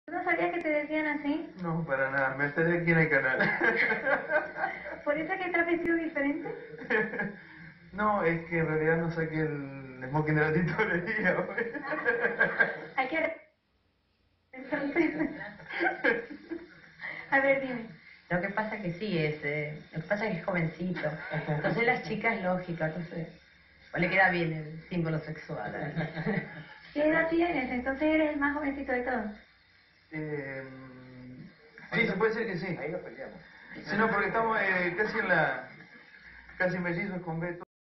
¿No sabías que te decían así? No, para nada, me enteré aquí en el canal. ¿Por eso es que estás vestido diferente? No, es que en realidad no saqué el smoking de la tintorería, güey. Hay que... Entonces... A ver, dime. Lo que pasa que sí, lo que pasa es que es jovencito. Entonces las chicas, lógico, entonces pues le queda bien el símbolo sexual. ¿Qué edad tienes? Entonces eres el más jovencito de todos. Sí, se puede decir que sí. Ahí nos peleamos. Sí, no, porque estamos casi mellizos con Beto.